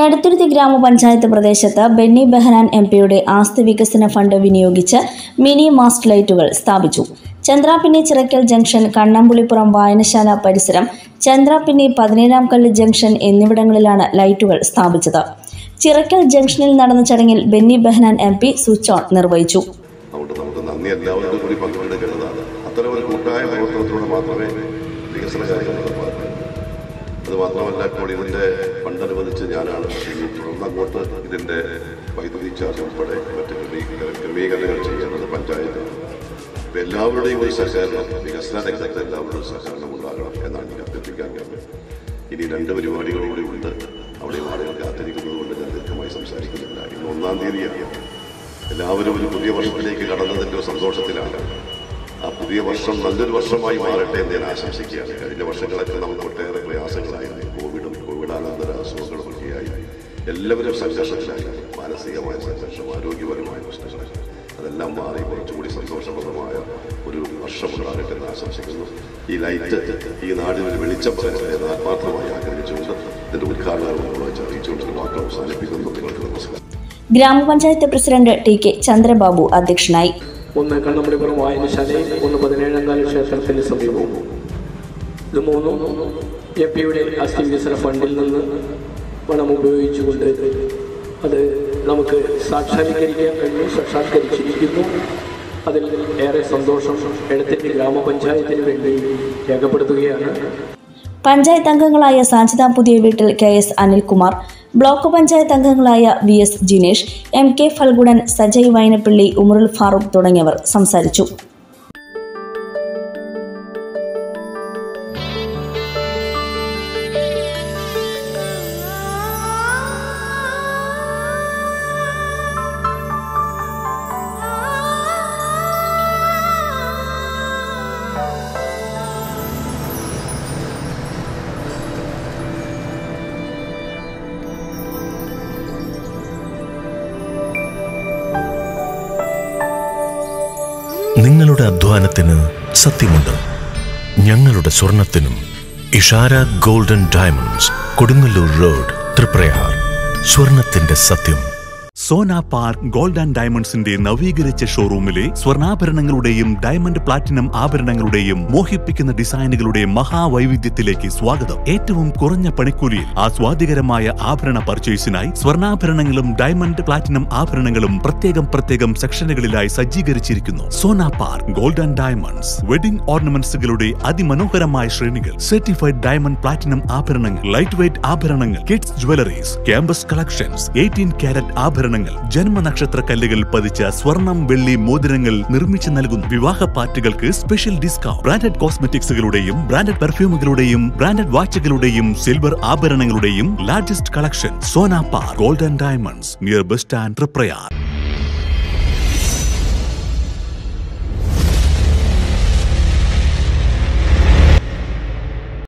എടത്തുരുത്തി ഗ്രാമപഞ്ചായത്ത് പ്രദേശത്ത് ബെന്നി ബെഹനാൻ എംപിയുടെ ആസ്തി വികസന ഫണ്ട് വിനിയോഗിച്ച് മിനി മാസ്റ്റ് ലൈറ്റുകൾ സ്ഥാപിച്ചു. ചന്ദ്രാപിന്നി ചിറക്കൽ ജംഗ്ഷൻ, കണ്ണമ്പുളിപ്പുറം വായനശാല പരിസരം, ചന്ദ്രാപിന്നി 17 കല്ല് ജംഗ്ഷൻ എന്നിവിടങ്ങളിലാണ് ലൈറ്റുകൾ സ്ഥാപിച്ചത്. ചിറക്കൽ ജംഗ്ഷനിൽ നടന്ന ചടങ്ങിൽ Benny Behanan MP switch on നിർവഹിച്ചു. അത് മാത്രമല്ല, ഇപ്പോൾ ഇതിൻ്റെ ഫണ്ട് അനുവദിച്ച് ഞാനാണ്. തുടർന്നങ്ങോട്ട് ഇതിൻ്റെ വൈദ്യുതി ചാർജ് ഉൾപ്പെടെ മറ്റ് ക്രമീകരണങ്ങൾ ചെയ്യുന്നത് പഞ്ചായത്താണ്. ഇപ്പം എല്ലാവരുടെയും ഒരു സഹകരണം, വികസന രംഗത്ത് എല്ലാവരുടെയും സഹകരണം ഉണ്ടാകണം എന്നാണ് എനിക്ക് അഭ്യർത്ഥിക്കാൻ കഴിയുന്നത്. ഇനി 2 പരിപാടികളൂടെ ഉണ്ട്. അവിടെയും ആളുകൾ കാത്തിരിക്കുന്നത് കൊണ്ട് ഞാൻ ദീർഘമായി സംസാരിക്കുന്നില്ല. ഇന്ന് 1-ാം തീയതിയാണ്. എല്ലാവരും ഒരു പുതിയ വർഷത്തിലേക്ക് കടന്നതിൻ്റെ ഒരു സന്തോഷത്തിലാണ്. ആ പുതിയ വർഷം നല്ലൊരു വർഷമായി മാറട്ടെ എന്ന് ഞാൻ ആശംസിക്കുകയാണ്. കഴിഞ്ഞ വർഷങ്ങളൊക്കെ നമുക്ക് ഒട്ടേറെ പ്രയാസങ്ങളായിരുന്നു. കോവിഡാനന്തര അസുഖങ്ങളും ഒക്കെയായി എല്ലാവരും സംഘർഷത്തിലായിരുന്നു. മാനസികമായ സംഘർഷം, ആരോഗ്യപരമായ പ്രശ്നങ്ങൾ, അതെല്ലാം മാറി കുറച്ചുകൂടി സന്തോഷപ്രദമായ ഒരു വർഷമുണ്ടാകട്ടെ എന്ന് ആശംസിക്കുന്നു. ഈ ലൈറ്റ് ഈ നാടിന് വെളിച്ചം പകരുന്നത് ആത്മാർത്ഥമായി ആഗ്രഹിച്ചുകൊണ്ട് ഇതിന്റെ ഉദ്ഘാടനം അറിയിച്ചുകൊണ്ട് വാക്ക് അവസാനിപ്പിക്കുന്നു. നിങ്ങൾക്ക് നമസ്കാരം. ഗ്രാമപഞ്ചായത്ത് പ്രസിഡന്റ് ടി.കെ. ചന്ദ്രബാബു അധ്യക്ഷനായി. 1 കണ്ണമ്പുളിപ്പുറം വായനശാലയിൽ, 1 17 കല്ല് ക്ഷേത്രത്തിന് സമീപവും. ഇത് 3 എംപിയുടെ ആസ്തി വികസന ഫണ്ടിൽ നിന്ന് പണം ഉപയോഗിച്ചുകൊണ്ട് അത് നമുക്ക് സാക്ഷാത്കരിക്കാൻ കഴിഞ്ഞു, സാക്ഷാത്കരിച്ചിരിക്കുന്നു. അതിൽ ഏറെ സന്തോഷം എടത്തുരുത്തി ഗ്രാമപഞ്ചായത്തിന് വേണ്ടി രേഖപ്പെടുത്തുകയാണ്. പഞ്ചായത്ത് അംഗങ്ങളായ സാജിദ പുതിയ വീട്ടിൽ, KS അനിൽകുമാർ, ബ്ലോക്ക് പഞ്ചായത്ത് അംഗങ്ങളായ VS ജിനേഷ്, MK ഫൽഗുണൻ, സജയ് വൈനപ്പള്ളി, ഉമറുൽ ഫാറൂഖ് തുടങ്ങിയവർ സംസാരിച്ചു. നിങ്ങളുടെ അധ്വാനത്തിന് സത്യമുണ്ട്. ഞങ്ങളുടെ സ്വർണത്തിനും. Ishara golden diamonds, Kodungallur road, Triprayar. സ്വർണത്തിന്റെ സത്യം. സോന പാർക്ക് ഗോൾഡ് ആൻഡ് ഡയമണ്ട്സിന്റെ നവീകരിച്ച ഷോറൂമിലെ സ്വർണ്ണാഭരണങ്ങളുടെയും ഡയമണ്ട് പ്ലാറ്റിനം ആഭരണങ്ങളുടെയും മോഹിപ്പിക്കുന്ന ഡിസൈനുകളുടെ മഹാവൈവിധ്യത്തിലേക്ക് സ്വാഗതം. ഏറ്റവും കുറഞ്ഞ പണിക്കൂലിയിൽ ആസ്വാദികരമായ ആഭരണ പർച്ചേസിനായി സ്വർണ്ണാഭരണങ്ങളും ഡയമണ്ട് പ്ലാറ്റിനം ആഭരണങ്ങളും പ്രത്യേകം സെക്ഷനുകളിലായി സജ്ജീകരിച്ചിരിക്കുന്നു. Sona park gold and diamonds. Wedding ഓർണമെന്റ്സുകളുടെ അതിമനോഹരമായ ശ്രേണികൾ, സർട്ടിഫൈഡ് ഡയമണ്ട് പ്ലാറ്റിനം ആഭരണങ്ങൾ, ലൈറ്റ് വെയ്റ്റ് ആഭരണങ്ങൾ, kids jewelleries, campus collections, 18 carat ആഭരണങ്ങൾ, ജന്മനക്ഷത്ര കല്ലുകൾ പതിച്ച സ്വർണം, വെള്ളി മോതിരങ്ങൾ നിർമ്മിച്ചു നൽകുന്നു. വിവാഹ പാർട്ടികൾക്ക് സ്പെഷ്യൽ ഡിസ്കൗണ്ട്. ബ്രാൻഡഡ് കോസ്മെറ്റിക്സുകളുടെയും ബ്രാൻഡഡ് പെർഫ്യൂമുകളുടെയും ബ്രാൻഡഡ് വാച്ചുകളുടെയും സിൽവർ ആഭരണങ്ങളുടെയും largest collection. Sona park gold and diamonds, near bus stand, Triprayar.